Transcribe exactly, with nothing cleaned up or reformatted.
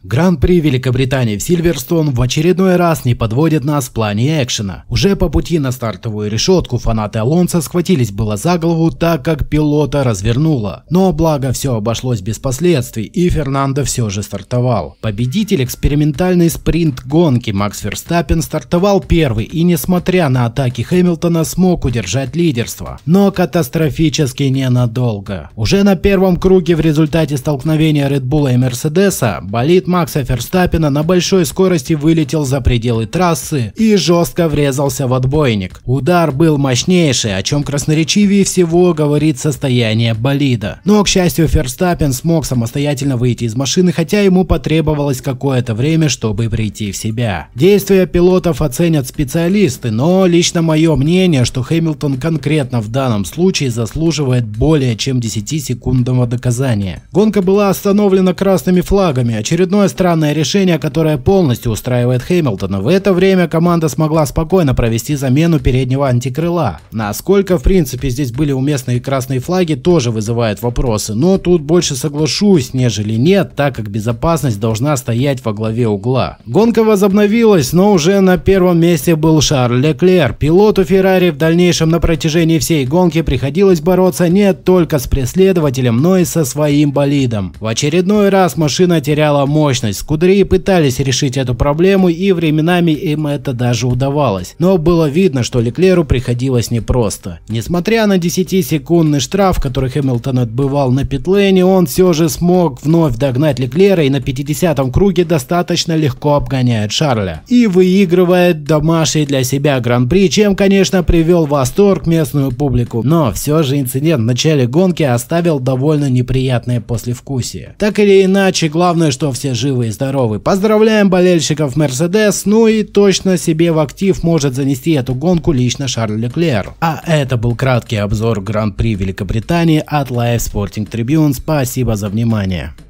Гран-при Великобритании в Сильверстоун в очередной раз не подводит нас в плане экшена. Уже по пути на стартовую решетку фанаты Алонсо схватились было за голову, так как пилота развернуло. Но благо все обошлось без последствий, и Фернандо все же стартовал. Победитель экспериментальной спринт-гонки Макс Верстаппен стартовал первый и, несмотря на атаки Хэмилтона, смог удержать лидерство. Но катастрофически ненадолго. Уже на первом круге в результате столкновения Red Bull и Мерседеса болид Макса Ферстаппена на большой скорости вылетел за пределы трассы и жестко врезался в отбойник. Удар был мощнейший, о чем красноречивее всего говорит состояние болида. Но, к счастью, Ферстаппен смог самостоятельно выйти из машины, хотя ему потребовалось какое-то время, чтобы прийти в себя. Действия пилотов оценят специалисты, но лично мое мнение, что Хэмилтон конкретно в данном случае заслуживает более чем десятисекундного доказания. Гонка была остановлена красными флагами, очередное странное решение, которое полностью устраивает Хэмилтона. В это время команда смогла спокойно провести замену переднего антикрыла. Насколько в принципе здесь были уместны красные флаги, тоже вызывает вопросы, но тут больше соглашусь, нежели нет, так как безопасность должна стоять во главе угла. Гонка возобновилась, но уже на первом месте был Шарль Леклер. Пилоту Феррари в дальнейшем на протяжении всей гонки приходилось бороться не только с преследователем, но и со своим болидом. В очередной раз машина теряла мощность. Скудерии пытались решить эту проблему, и временами им это даже удавалось. Но было видно, что Леклеру приходилось непросто. Несмотря на десятисекундный штраф, который Хэмилтон отбывал на питлейне, он все же смог вновь догнать Леклера и на пятидесятом круге достаточно легко обгоняет Шарля. И выигрывает домашний для себя гран-при, чем, конечно, привел в восторг местную публику. Но все же инцидент в начале гонки оставил довольно неприятное послевкусие. Так или иначе, главное, что все живы и здоровы. Поздравляем болельщиков Мерседес, ну и точно себе в актив может занести эту гонку лично Шарль Леклер. А это был краткий обзор Гран-при Великобритании от Live Sporting Tribune. Спасибо за внимание.